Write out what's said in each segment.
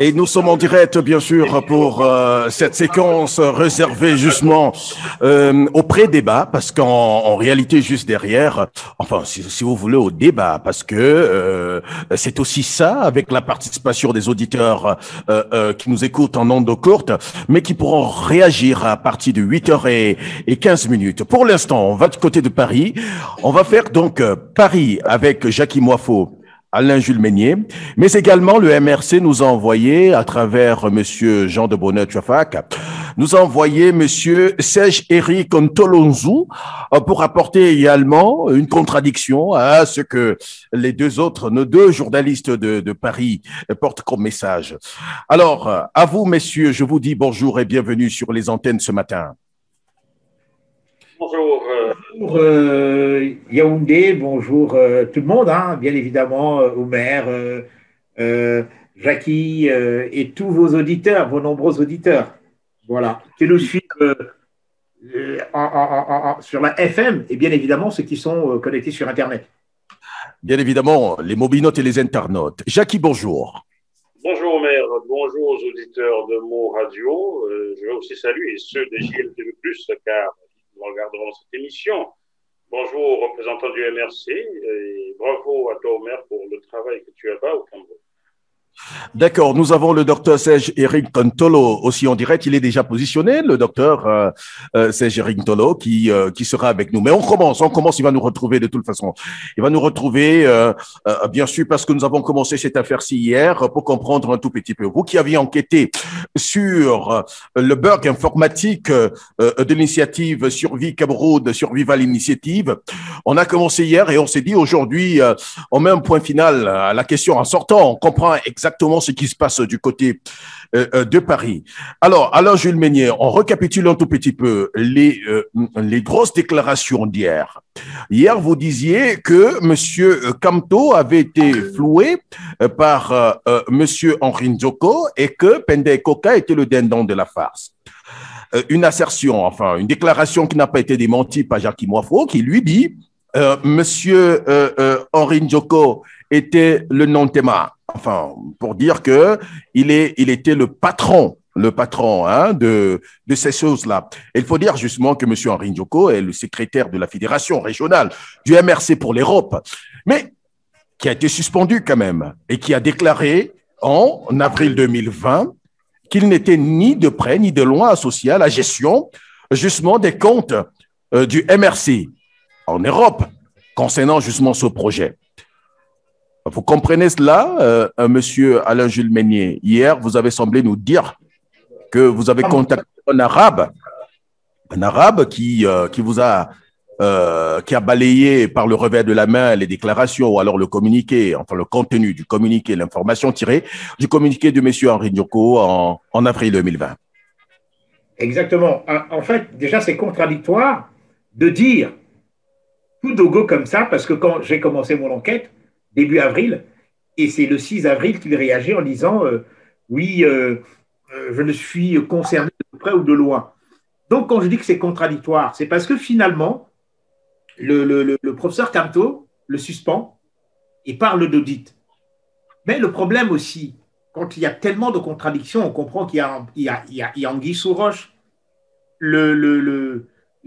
Et nous sommes en direct, bien sûr, pour cette séquence réservée justement au pré-débat, parce qu'en réalité, juste derrière, enfin, si vous voulez, au débat, parce que c'est aussi ça, avec la participation des auditeurs qui nous écoutent en ondes courtes, mais qui pourront réagir à partir de 8h15. Pour l'instant, on va du côté de Paris. On va faire donc Paris avec Jackie Moifo, Alain-Jules Meignier, mais également le MRC nous a envoyé, à travers Monsieur Jean de Bonnet-Tuafak, nous a envoyé Monsieur Serge-Éric Ntolonzou pour apporter également une contradiction à ce que les nos deux journalistes de Paris portent comme message. Alors, à vous, messieurs, je vous dis bonjour et bienvenue sur les antennes ce matin. Bonjour, Yaoundé, bonjour tout le monde, hein, bien évidemment, Omer, Jackie et tous vos auditeurs, vos nombreux auditeurs, voilà, qui nous suivent sur la FM et bien évidemment ceux qui sont connectés sur Internet. Bien évidemment, les mobinotes et les internautes. Jackie, bonjour. Bonjour Omer, bonjour aux auditeurs de Mo Radio. Je vais aussi saluer ceux de JLTV+, car nous regarderons cette émission. Bonjour aux représentants du MRC et bravo à toi, Omer, pour le travail que tu as fait au Cameroun. D'accord, nous avons le docteur Serge-Éric Ntolo aussi en direct. Il est déjà positionné, le docteur Serge-Éric Ntolo, qui sera avec nous. Mais on commence, il va nous retrouver de toute façon. Il va nous retrouver, bien sûr, parce que nous avons commencé cette affaire-ci hier, pour comprendre un tout petit peu. Vous qui aviez enquêté sur le bug informatique de l'initiative Survie Cameroun, Survival Initiative, on a commencé hier et on s'est dit aujourd'hui, on met un point final à la question en sortant, on comprend exactement ce qui se passe du côté de Paris. Alors, Alain-Jules Meignier, on récapitule un tout petit peu les grosses déclarations d'hier. Hier, vous disiez que M. Kamto avait été floué par M. Henri Ndjoko et que Penda Koka était le dindon de la farce. Une assertion, enfin, une déclaration qui n'a pas été démentie par Jackie Moifo, qui lui dit Monsieur Henri Ndjoko était le non-théma. Enfin, pour dire que il était le patron hein, de ces choses-là. Et il faut dire justement que M. Henri Ndjoko est le secrétaire de la fédération régionale du MRC pour l'Europe, mais qui a été suspendu quand même et qui a déclaré en avril 2020 qu'il n'était ni de près ni de loin associé à la gestion justement des comptes du MRC en Europe concernant justement ce projet. Vous comprenez cela, monsieur Alain-Jules Meignier? Hier, vous avez semblé nous dire que vous avez contacté un arabe qui vous a qui a balayé par le revers de la main les déclarations ou alors le communiqué, enfin le contenu du communiqué, l'information tirée du communiqué de monsieur Henri Ndjoko en avril 2020. Exactement. En fait, déjà, c'est contradictoire de dire tout dogo comme ça, parce que quand j'ai commencé mon enquête, début avril, et c'est le 6 avril qu'il réagit en disant oui, je ne suis concerné de près ou de loin. Donc, quand je dis que c'est contradictoire, c'est parce que finalement, le professeur Kamto le suspend et parle d'audit. Mais le problème aussi, quand il y a tellement de contradictions, on comprend qu'il y a anguille sous roche. Le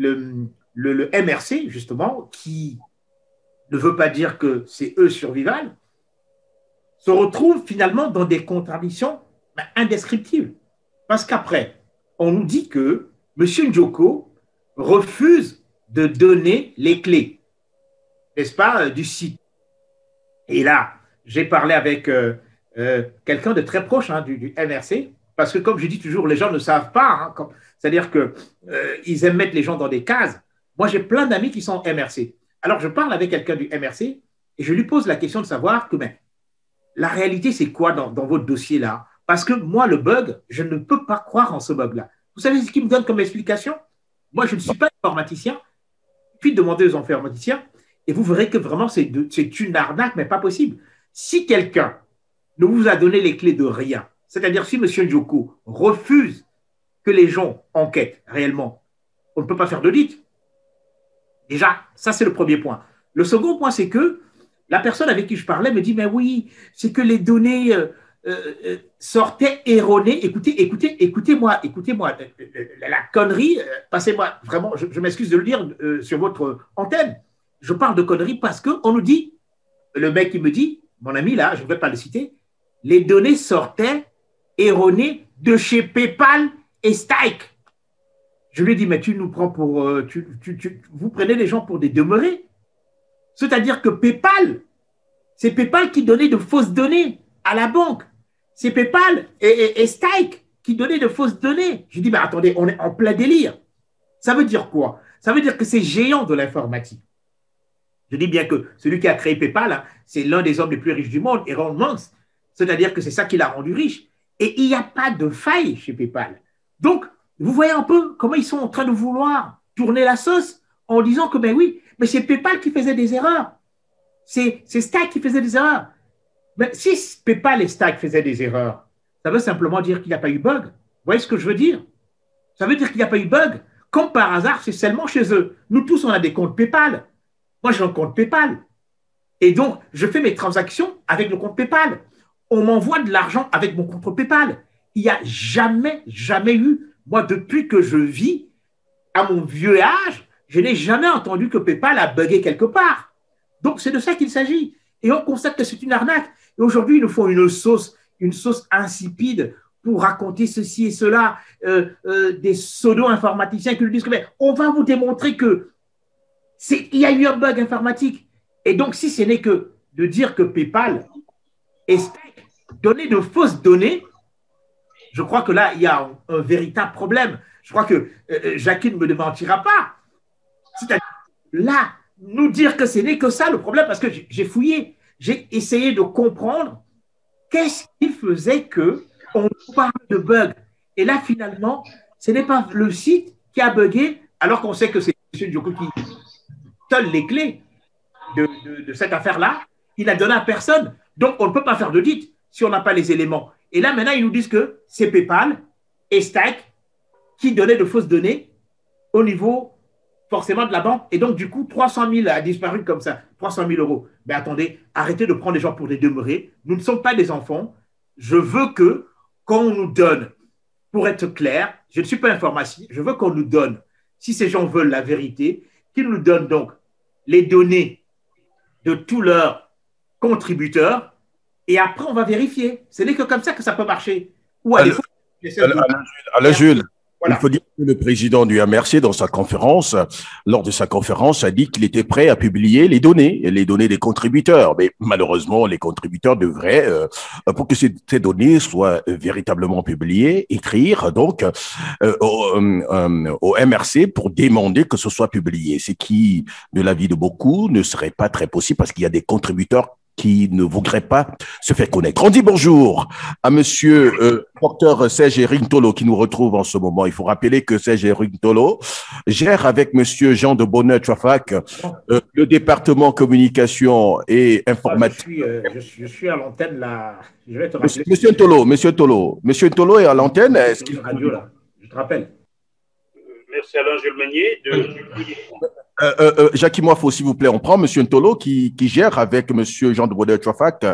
MRC, justement, qui ne veut pas dire que c'est eux Survival, se retrouve finalement dans des contradictions indescriptibles. Parce qu'après, on nous dit que M. Ndjoko refuse de donner les clés, n'est-ce pas, du site. Et là, j'ai parlé avec quelqu'un de très proche du MRC, parce que comme je dis toujours, les gens ne savent pas, hein, c'est-à-dire qu'ils aiment mettre les gens dans des cases. Moi, j'ai plein d'amis qui sont MRC. Alors, je parle avec quelqu'un du MRC et je lui pose la question de savoir que la réalité, c'est quoi dans votre dossier-là? Parce que moi, le bug, je ne peux pas croire en ce bug-là. Vous savez ce qu'il me donne comme explication? Moi, je ne suis pas informaticien. Puis demandez aux informaticiens et vous verrez que vraiment, c'est une arnaque, mais pas possible. Si quelqu'un ne vous a donné les clés de rien, c'est-à-dire si M. Ndjoko refuse que les gens enquêtent réellement, on ne peut pas faire d'audit. Déjà, ça, c'est le premier point. Le second point, c'est que la personne avec qui je parlais me dit, mais oui, c'est que les données sortait erroné. Écoutez-moi. La connerie, passez-moi, vraiment, je m'excuse de le dire sur votre antenne. Je parle de conneries parce qu'on nous dit, le mec qui me dit, mon ami là, je ne vais pas le citer, les données sortaient erronées de chez PayPal et Stike. Je lui ai dit, mais tu nous prends pour. Vous prenez les gens pour des demeurés. C'est-à-dire que PayPal, c'est PayPal qui donnait de fausses données à la banque. C'est PayPal et Stike qui donnaient de fausses données. Je dis, mais attendez, on est en plein délire. Ça veut dire quoi? Ça veut dire que c'est géant de l'informatique. Je dis bien que celui qui a créé PayPal, hein, c'est l'un des hommes les plus riches du monde, Elon Musk. C'est-à-dire que c'est ça qui l'a rendu riche. Et il n'y a pas de faille chez PayPal. Donc, vous voyez un peu comment ils sont en train de vouloir tourner la sauce en disant que, ben oui, mais c'est PayPal qui faisait des erreurs. C'est Stack qui faisait des erreurs. Mais si PayPal et Stack faisaient des erreurs, ça veut simplement dire qu'il n'y a pas eu bug. Vous voyez ce que je veux dire? Ça veut dire qu'il n'y a pas eu bug. Comme par hasard, c'est seulement chez eux. Nous tous, on a des comptes PayPal. Moi, j'ai un compte PayPal. Et donc, je fais mes transactions avec le compte PayPal. On m'envoie de l'argent avec mon compte PayPal. Il n'y a jamais eu, moi, depuis que je vis à mon vieux âge, je n'ai jamais entendu que PayPal a bugué quelque part. Donc, c'est de ça qu'il s'agit. Et on constate que c'est une arnaque. Et aujourd'hui, ils nous font une sauce insipide pour raconter ceci et cela, des pseudo-informaticiens qui nous disent que mais on va vous démontrer que il y a eu un bug informatique. Et donc, si ce n'est que de dire que PayPal et Stake donnaient de fausses données, je crois que là, il y a un véritable problème. Je crois que Jackie ne me démentira pas. C'est-à-dire, là, nous dire que ce n'est que ça le problème, parce que j'ai fouillé, j'ai essayé de comprendre qu'est-ce qui faisait qu'on nous parle de bug. Et là, finalement, ce n'est pas le site qui a bugué, alors qu'on sait que c'est M. Djoko qui seul les clés de cette affaire-là. Il n'a donné à personne. Donc, on ne peut pas faire d'audit si on n'a pas les éléments. Et là, maintenant, ils nous disent que c'est PayPal et Stack qui donnaient de fausses données au niveau forcément de la banque. Et donc, du coup, 300 000 a disparu comme ça. 300 000 euros. Mais attendez, arrêtez de prendre les gens pour des demeurés. Nous ne sommes pas des enfants. Je veux que, quand on nous donne, pour être clair, je ne suis pas informaticien, je veux qu'on nous donne, si ces gens veulent la vérité, qu'ils nous donnent donc les données de tous leurs contributeurs et après, on va vérifier. Ce n'est que comme ça que ça peut marcher. Ou à défaut, Alain Jules, voilà. Il faut dire que le président du MRC, dans sa conférence, lors de sa conférence, a dit qu'il était prêt à publier les données des contributeurs. Mais malheureusement, les contributeurs devraient, pour que ces données soient véritablement publiées, écrire donc au MRC pour demander que ce soit publié. Ce qui, de l'avis de beaucoup, ne serait pas très possible parce qu'il y a des contributeurs qui ne voudraient pas se faire connaître. On dit bonjour à monsieur docteur Serge Ringtolo qui nous retrouve en ce moment. Il faut rappeler que Serge Ringtolo gère avec monsieur Jean de Bonnet-Traffac le département communication et informatique. Je suis à l'antenne là. Je vais te rappeler. Monsieur Ntolo est à l'antenne. Est-ce qu'il radio là? Je te rappelle. Merci Alain Jules Meunier Jackie Moifo, s'il vous plaît, on prend M. Ntolo qui gère avec M. Jean de Bonnet-Traffac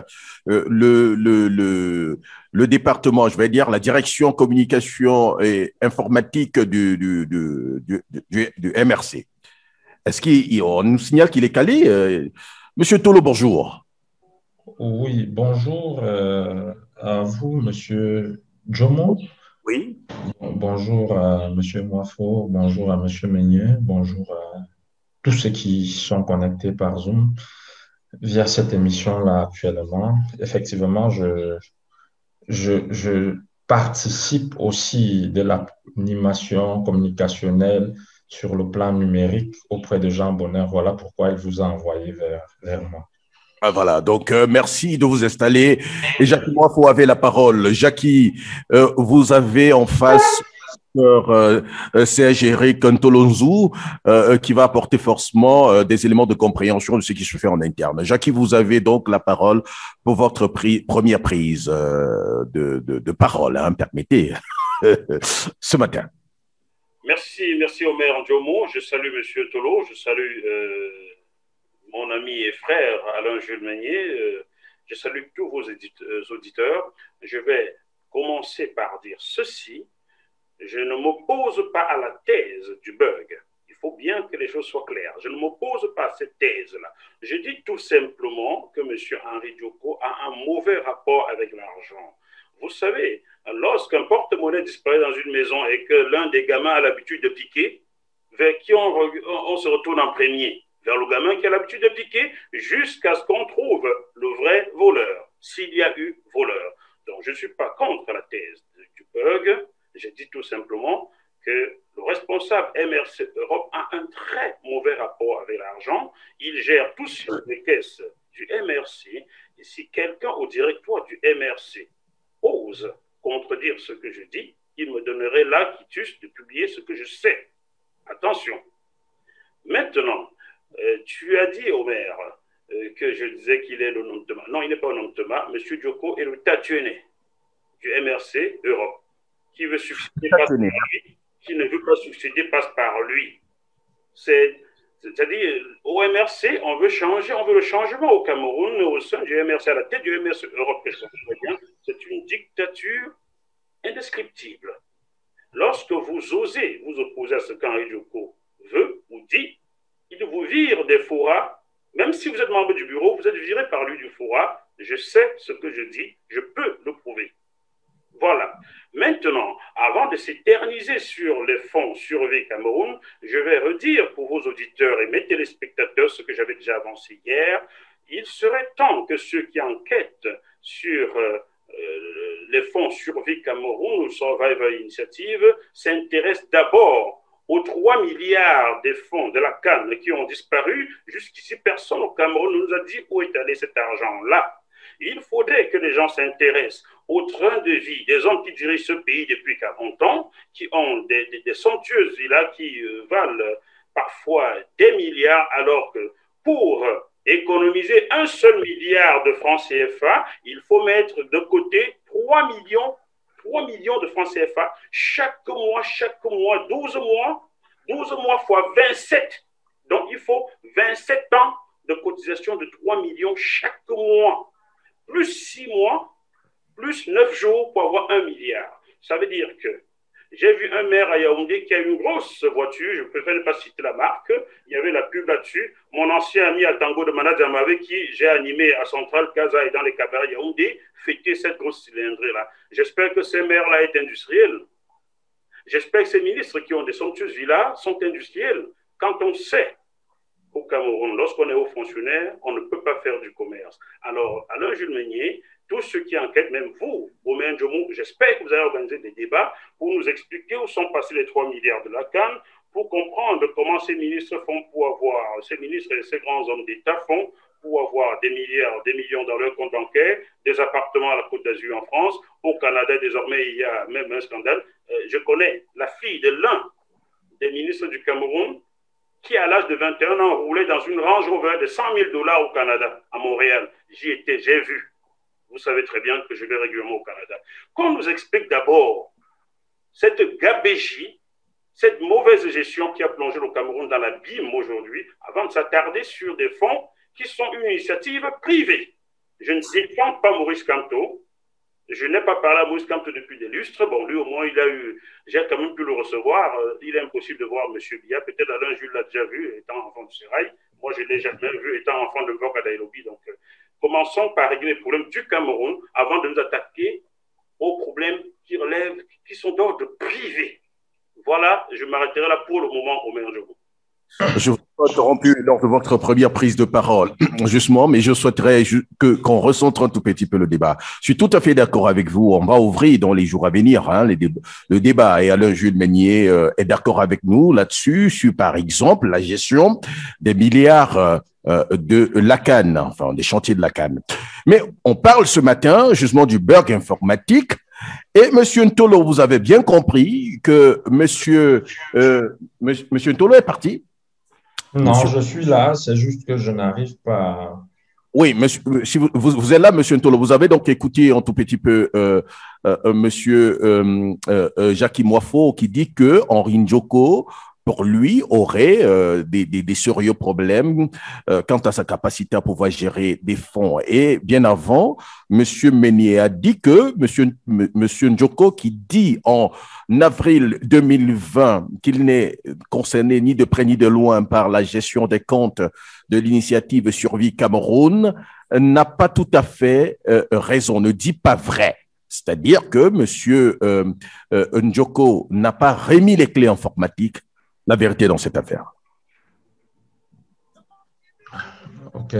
le département, je vais dire, la direction communication et informatique du MRC. Est-ce qu'on nous signale qu'il est calé? M. Ntolo, bonjour. Oui, bonjour à vous, M. Jomo. Oui. Bonjour à M. Moifo, bonjour à M. Meunier, bonjour à tous ceux qui sont connectés par Zoom via cette émission-là actuellement. Effectivement, je participe aussi de l'animation communicationnelle sur le plan numérique auprès de Jean Bonnet. Voilà pourquoi il vous a envoyé vers moi. Ah, voilà, donc merci de vous installer. Et Jackie Moifo avait la parole. Jackie, vous avez en face Serge Eric Ntolonzou qui va apporter forcément des éléments de compréhension de ce qui se fait en interne. Jackie, vous avez donc la parole pour votre première prise de parole, hein, permettez, ce matin. Merci Omer Ndiomo. Je salue M. Tolo, je salue mon ami et frère Alain Jules Meunier. Je salue tous vos auditeurs. Je vais commencer par dire ceci. Je ne m'oppose pas à la thèse du bug. Il faut bien que les choses soient claires. Je ne m'oppose pas à cette thèse-là. Je dis tout simplement que M. Henri Djoko a un mauvais rapport avec l'argent. Vous savez, lorsqu'un porte-monnaie disparaît dans une maison et que l'un des gamins a l'habitude de piquer, vers qui on se retourne en premier? Vers le gamin qui a l'habitude de piquer jusqu'à ce qu'on trouve le vrai voleur, s'il y a eu voleur. Donc, je ne suis pas contre la thèse du bug. Je dis tout simplement que le responsable MRC Europe a un très mauvais rapport avec l'argent. Il gère tout sur les caisses du MRC. Et si quelqu'un au directoire du MRC ose contredire ce que je dis, il me donnerait l'acquitus de publier ce que je sais. Attention. Maintenant, tu as dit, Omer, que je disais qu'il est le nom de Thomas. Non, il n'est pas le nom de Thomas. M. Djoko est le tâtonnier du MRC Europe. Qui veut succéder passe par lui, qui ne veut pas succéder passe par lui. C'est-à-dire, au MRC, on veut le changement au Cameroun, au sein du MRC, à la tête du MRC Europe, c'est une dictature indescriptible. Lorsque vous osez vous opposer à ce qu'Henri Djoko veut ou dit, il vous vire des forats. Même si vous êtes membre du bureau, vous êtes viré par lui du forat. Je sais ce que je dis, je peux le prouver. Voilà. Maintenant, avant de s'éterniser sur les fonds survie Cameroun, je vais redire pour vos auditeurs et mes téléspectateurs ce que j'avais déjà avancé hier. Il serait temps que ceux qui enquêtent sur les fonds survie Cameroun ou Survivor Initiative s'intéressent d'abord aux 3 milliards des fonds de la CAN qui ont disparu. Jusqu'ici, personne au Cameroun ne nous a dit où est allé cet argent-là. Il faudrait que les gens s'intéressent au train de vie des hommes qui dirigent ce pays depuis 40 ans, qui ont des somptueuses villas qui valent parfois des milliards, alors que pour économiser 1 seul milliard de francs CFA, il faut mettre de côté 3 millions de francs CFA chaque mois, 12 mois fois 27. Donc, il faut 27 ans de cotisation de 3 millions chaque mois. Plus 6 mois, plus 9 jours pour avoir 1 milliard. Ça veut dire que j'ai vu un maire à Yaoundé qui a une grosse voiture, je préfère ne pas citer la marque, il y avait la pub là-dessus. Mon ancien ami à Tango de Manadzama avec qui j'ai animé à Centrale Casa et dans les cabarets Yaoundé, fêter cette grosse cylindrée-là. J'espère que ces maires-là est industriel. J'espère que ces ministres qui ont des somptueuses villas sont industriels. Quand on sait au Cameroun, lorsqu'on est haut fonctionnaire, on ne peut pas faire du commerce. Alors, Alain Jules Meignet, tous ceux qui enquêtent, même vous, Omer Ndjomou, j'espère que vous allez organiser des débats pour nous expliquer où sont passés les 3 milliards de la CAN, pour comprendre comment ces ministres font pour avoir, ces ministres et ces grands hommes d'État font pour avoir des milliards, des millions dans leur compte bancaire, des appartements à la Côte d'Azur en France. Au Canada, désormais, il y a même un scandale. Je connais la fille de l'un des ministres du Cameroun qui, à l'âge de 21 ans, roulait dans une Range Rover de 100 000 $ au Canada, à Montréal. J'y étais, j'ai vu. Vous savez très bien que je vais régulièrement au Canada. Qu'on nous explique d'abord cette gabégie, cette mauvaise gestion qui a plongé le Cameroun dans l'abîme aujourd'hui, avant de s'attarder sur des fonds qui sont une initiative privée. Je ne défends pas Maurice Kamto. Je n'ai pas parlé à Maurice Kamto depuis des lustres. Bon, lui, au moins, j'ai quand même pu le recevoir. Il est impossible de voir M. Biya. Peut-être Alain Jules l'a déjà vu, étant enfant du Sérail. Moi, je ne l'ai jamais vu, étant enfant de Mbok à Nairobi. Donc, commençons par régler les problèmes du Cameroun avant de nous attaquer aux problèmes qui sont d'ordre privé. Voilà, je m'arrêterai là pour le moment, Omer Ndjomou. Je vous ai interrompu lors de votre première prise de parole, justement, mais je souhaiterais qu'on recentre un tout petit peu le débat. Je suis tout à fait d'accord avec vous. On va ouvrir dans les jours à venir le débat. Et Alain Jules Meignet est d'accord avec nous là-dessus, sur par exemple la gestion des milliards de la CAN, enfin des chantiers de la CAN. Mais on parle ce matin justement du bug informatique. Et Monsieur Ntolo, vous avez bien compris que Monsieur Ntolo est parti. Non, je suis là, c'est juste que je n'arrive pas. Oui, monsieur, si vous êtes là, Monsieur Ntolo, vous avez donc écouté un tout petit peu Monsieur Jackie Moifo qui dit que Henri Djoko pour lui, aurait des sérieux problèmes quant à sa capacité à pouvoir gérer des fonds. Et bien avant, M. Meignet a dit que Monsieur Njoko, qui dit en avril 2020 qu'il n'est concerné ni de près ni de loin par la gestion des comptes de l'initiative Survie Cameroun, n'a pas tout à fait raison, ne dit pas vrai. C'est-à-dire que M. Njoko n'a pas remis les clés informatiques. La vérité dans cette affaire. Ok.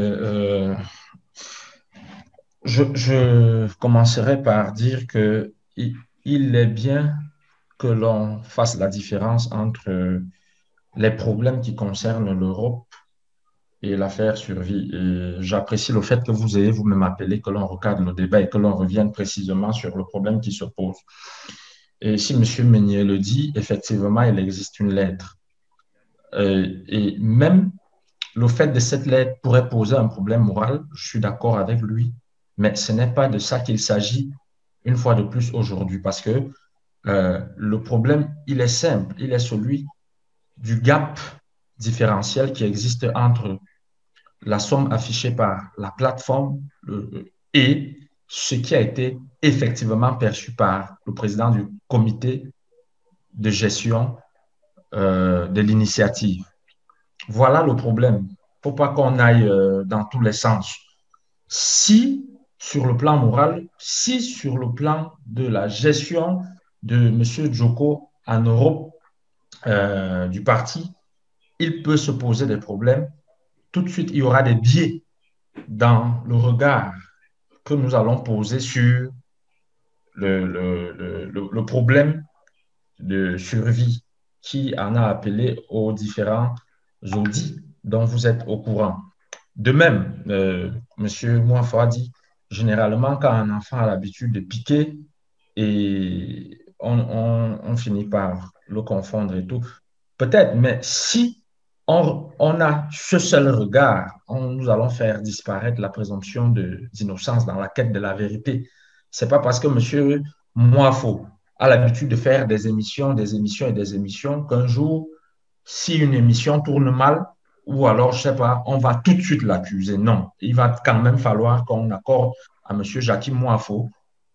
Je commencerai par dire que il est bien que l'on fasse la différence entre les problèmes qui concernent l'Europe et l'affaire survie. Et j'apprécie le fait que vous ayez vous-même appelé, que l'on recadre le débat et que l'on revienne précisément sur le problème qui se pose. Et si M. Meignet le dit, effectivement, il existe une lettre. Et même le fait de cette lettre pourrait poser un problème moral, je suis d'accord avec lui, mais ce n'est pas de ça qu'il s'agit une fois de plus aujourd'hui, parce que le problème, il est simple, il est celui du gap différentiel qui existe entre la somme affichée par la plateforme et ce qui a été effectivement perçu par le président du comité de gestion de l'initiative. Voilà le problème. Il ne faut pas qu'on aille dans tous les sens. Si sur le plan moral, si sur le plan de la gestion de M. Njoko en Europe du parti, il peut se poser des problèmes. Tout de suite, il y aura des biais dans le regard que nous allons poser sur le problème de survie qui en a appelé aux différents audits dont vous êtes au courant. De même, M. Moafo a dit, généralement, quand un enfant a l'habitude de piquer, et on finit par le confondre et tout. Peut-être, mais si on a ce seul regard, nous allons faire disparaître la présomption d'innocence dans la quête de la vérité. Ce n'est pas parce que M. Moafo a l'habitude de faire des émissions qu'un jour, si une émission tourne mal, ou alors, je ne sais pas, on va tout de suite l'accuser. Non, il va quand même falloir qu'on accorde à M. Jackie Moafo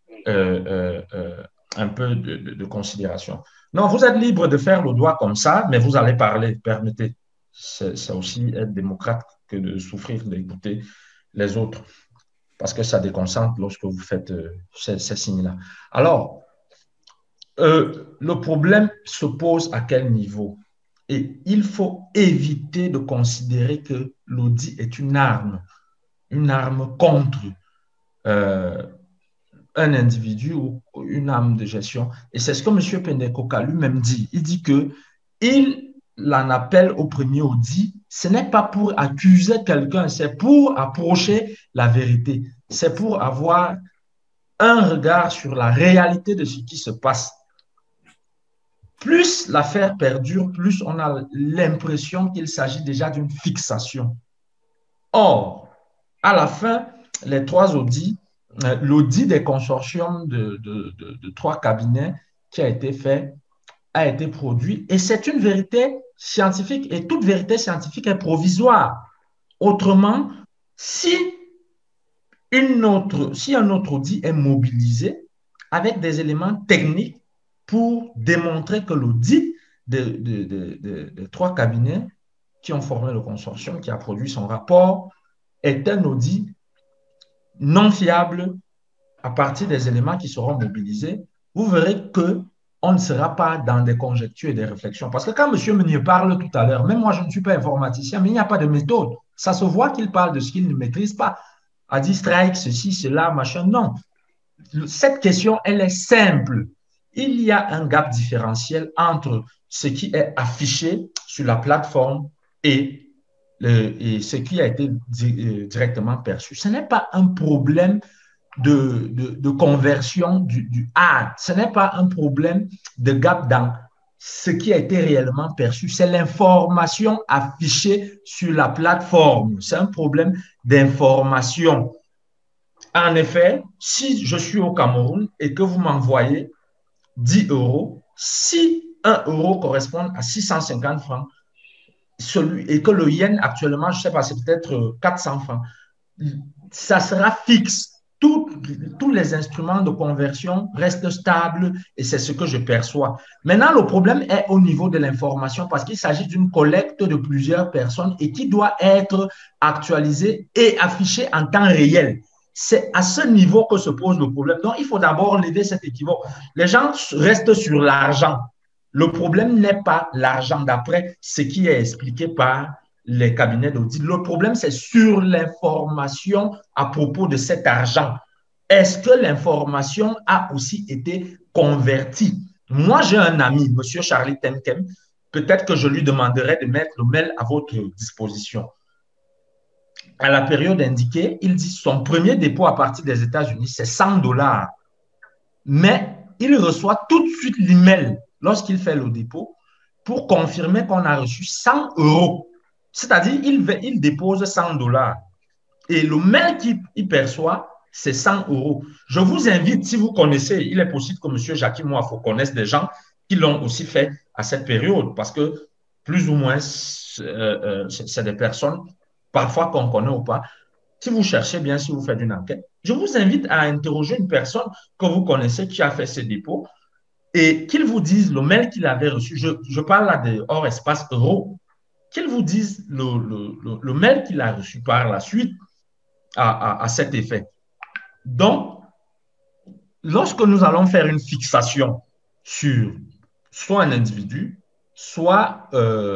un peu de considération. Non, vous êtes libre de faire le doigt comme ça, mais vous allez parler, permettez. C'est aussi être démocrate que de souffrir d'écouter les autres, parce que ça déconcentre lorsque vous faites ces signes-là. Alors, le problème se pose à quel niveau? Et il faut éviter de considérer que l'audit est une arme contre un individu ou une arme de gestion. Et c'est ce que M. Pendekoka lui-même dit. Il dit qu'il en appelle au premier audit. Ce n'est pas pour accuser quelqu'un, c'est pour approcher la vérité. C'est pour avoir un regard sur la réalité de ce qui se passe. Plus l'affaire perdure, plus on a l'impression qu'il s'agit déjà d'une fixation. Or, à la fin, les trois audits, l'audit des consortiums de trois cabinets qui a été fait, a été produit, et c'est une vérité scientifique, et toute vérité scientifique est provisoire. Autrement, si un autre audit est mobilisé avec des éléments techniques pour démontrer que l'audit des trois cabinets qui ont formé le consortium, qui a produit son rapport, est un audit non fiable à partir des éléments qui seront mobilisés, vous verrez qu'on ne sera pas dans des conjectures et des réflexions. Parce que quand M. Meignet parle tout à l'heure, même moi je ne suis pas informaticien, mais il n'y a pas de méthode. Ça se voit qu'il parle de ce qu'il ne maîtrise pas. A dit strike, ceci, cela, machin. Non. Cette question, elle est simple. Il y a un gap différentiel entre ce qui est affiché sur la plateforme et ce qui a été directement perçu. Ce n'est pas un problème de conversion du ad. Ce n'est pas un problème de gap dans ce qui a été réellement perçu. C'est l'information affichée sur la plateforme. C'est un problème d'information. En effet, si je suis au Cameroun et que vous m'envoyez 10 euros, si 1 euro correspond à 650 francs, et que le yen actuellement, je ne sais pas, c'est peut-être 400 francs, ça sera fixe. Tous les instruments de conversion restent stables et c'est ce que je perçois. Maintenant, le problème est au niveau de l'information parce qu'il s'agit d'une collecte de plusieurs personnes et qui doit être actualisée et affichée en temps réel. C'est à ce niveau que se pose le problème. Donc, il faut d'abord lever cet équivoque. Les gens restent sur l'argent. Le problème n'est pas l'argent d'après ce qui est expliqué par les cabinets d'audit. Le problème, c'est sur l'information à propos de cet argent. Est-ce que l'information a aussi été convertie? Moi, j'ai un ami, M. Charlie Temkem, peut-être que je lui demanderai de mettre le mail à votre disposition. À la période indiquée, il dit son premier dépôt à partir des États-Unis, c'est 100 $. Mais il reçoit tout de suite l'email lorsqu'il fait le dépôt pour confirmer qu'on a reçu 100 €. C'est-à-dire, il dépose 100 $. Et le mail qu'il perçoit, c'est 100 €. Je vous invite, si vous connaissez, il est possible que M. Jackie Moafo connaisse des gens qui l'ont aussi fait à cette période, parce que plus ou moins, c'est des personnes, parfois qu'on connaît ou pas. Si vous cherchez bien, si vous faites une enquête, je vous invite à interroger une personne que vous connaissez qui a fait ce dépôt et qu'il vous dise le mail qu'il avait reçu. Je parle là de hors espace euro. Qu'il vous dise le mail qu'il a reçu par la suite à cet effet. Donc, lorsque nous allons faire une fixation sur soit un individu, soit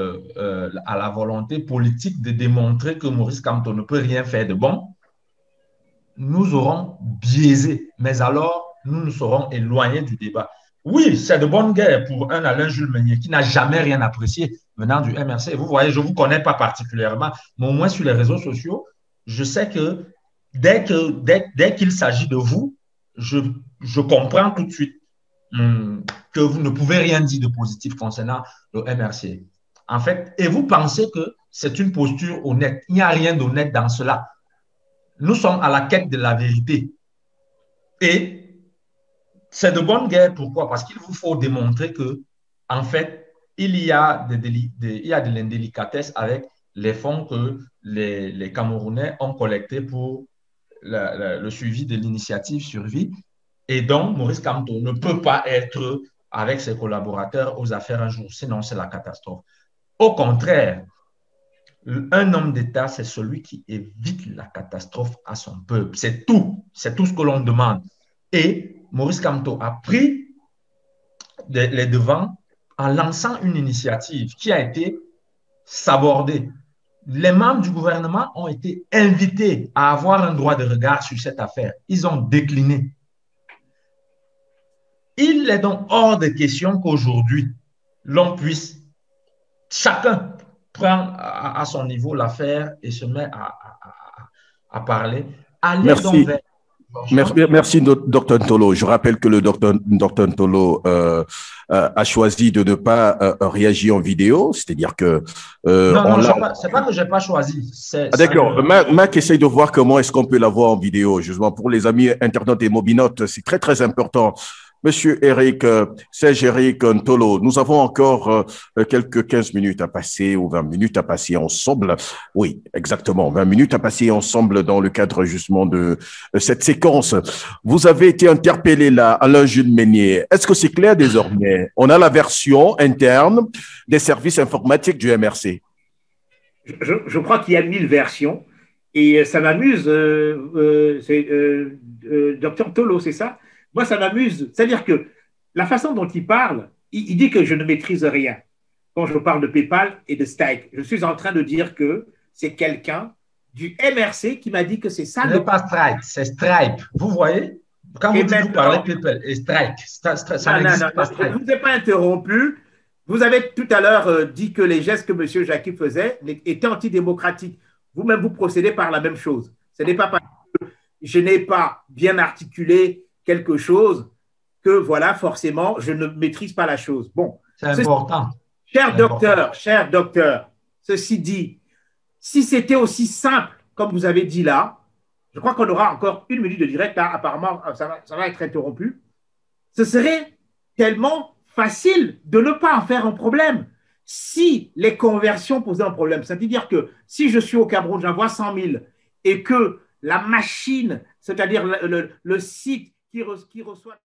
à la volonté politique de démontrer que Maurice Kamto ne peut rien faire de bon, nous aurons biaisé, mais alors nous nous serons éloignés du débat. Oui, c'est de bonne guerre pour un Alain Jules Meunier qui n'a jamais rien apprécié venant du MRC. Vous voyez, je ne vous connais pas particulièrement, mais au moins sur les réseaux sociaux, je sais que dès qu'il s'agit de vous, je comprends tout de suite que vous ne pouvez rien dire de positif concernant le MRC. En fait, et vous pensez que c'est une posture honnête. Il n'y a rien d'honnête dans cela. Nous sommes à la quête de la vérité. Et c'est de bonne guerre. Pourquoi? Parce qu'il vous faut démontrer que, en fait, il y a de l'indélicatesse avec les fonds que les Camerounais ont collectés pour le suivi de l'initiative Survie. Et donc, Maurice Kamto ne peut pas être avec ses collaborateurs aux affaires un jour, sinon c'est la catastrophe. Au contraire, un homme d'État, c'est celui qui évite la catastrophe à son peuple. C'est tout ce que l'on demande. Et Maurice Kamto a pris les devants en lançant une initiative qui a été sabordée. Les membres du gouvernement ont été invités à avoir un droit de regard sur cette affaire. Ils ont décliné. Il est donc hors de question qu'aujourd'hui, l'on puisse, chacun prend à son niveau l'affaire et se met à parler. Allez donc vers... Merci, Dr Ntolo. Je rappelle que le Dr Ntolo a choisi de ne pas réagir en vidéo, c'est-à-dire que... non, c'est pas que je n'ai pas choisi. D'accord. Mac essaye de voir comment est-ce qu'on peut la voir en vidéo. Justement, pour les amis internautes et mobinotes, c'est très, très important. Monsieur Serge Eric Ntolo, nous avons encore quelques 15 minutes à passer ou 20 minutes à passer ensemble. Oui, exactement, 20 minutes à passer ensemble dans le cadre justement de cette séquence. Vous avez été interpellé là, Alain Jules Meunier. Est-ce que c'est clair désormais? On a la version interne des services informatiques du MRC. Je crois qu'il y a 1000 versions et ça m'amuse. Docteur Ntolo, c'est ça? Moi, ça m'amuse. C'est-à-dire que la façon dont il parle, il dit que je ne maîtrise rien. Quand je parle de PayPal et de Stripe, je suis en train de dire que c'est quelqu'un du MRC qui m'a dit que c'est ça. Ce n'est pas Stripe, c'est Stripe. Vous voyez? Quand vous dites vous parlez PayPal et Stripe, ça n'existe pas Stripe. Je ne vous ai pas interrompu. Vous avez tout à l'heure dit que les gestes que M. Jackie faisait étaient antidémocratiques. Vous-même, vous procédez par la même chose. Ce n'est pas parce que je n'ai pas bien articulé quelque chose que, voilà, forcément, je ne maîtrise pas la chose. Bon. C'est important. Cher docteur, ceci dit, si c'était aussi simple, comme vous avez dit là, je crois qu'on aura encore 1 minute de direct, là, apparemment, ça va être interrompu. Ce serait tellement facile de ne pas en faire un problème. Si les conversions posaient un problème, c'est-à-dire que si je suis au Cameroun, j'envoie 100 000 et que la machine, c'est-à-dire le site qui reçoit